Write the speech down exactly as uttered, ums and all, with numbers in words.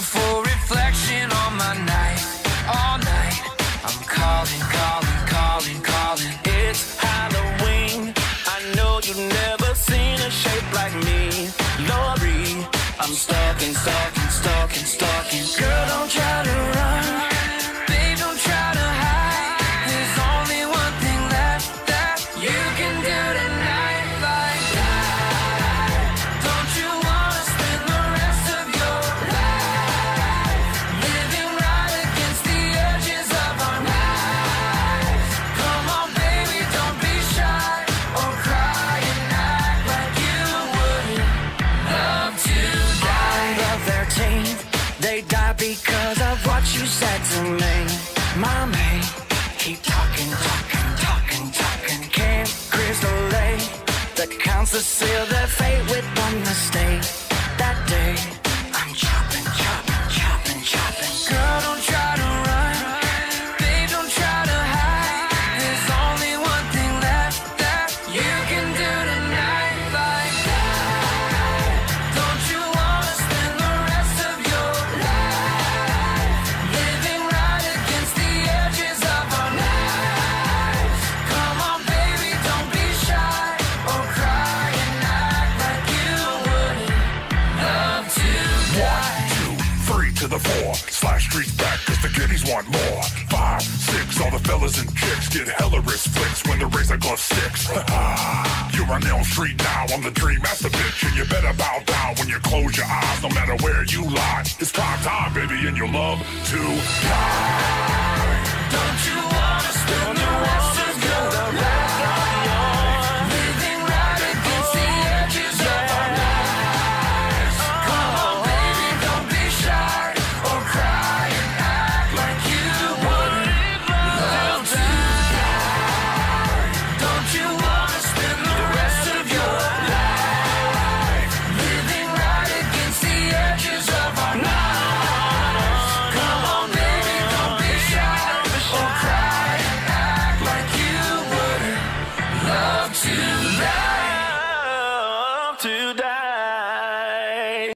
beautiful reflection on my night. All night I'm calling, calling, calling, calling. It's Halloween. I know you've never seen a shape like me, Lori. I'm stalking, stalking, stalking, stalking. Girl, don't try to run. Babe, don't try to hide. There's only one thing left that you can do tonight. Like that. Don't you wanna spend the rest of your life living right against the edges of our lives? Come on, baby, don't be shy or cry and act like you wouldn't love to die. On the thirteenth, they died because of what you said to me. Mommy, keep talking, talking, talking, talking. Camp Crystal Lake, the council sealed their fate with one mistake. That day, I'm chopping, chopping, chopping, chopping. Girl, don't try to run. Babe, don't try to hide. There's only one thing left that you can do tonight. Like that. Don't you wanna spend the rest of your life living right against the edges of our lives? Come on, baby, don't be shy or cry and act like you wouldn't love to die. One, two, three to the four. Slash streets back cause the kiddies want more. Five, six, all the fellas and chicks get hella wrist flicks when the razor glove sticks. You're on Elm Street now, I'm the dream master bitch, and you better bow down when you close your eyes, no matter where you lie. It's time time, baby, and you love to die. Don't you wanna spend the rest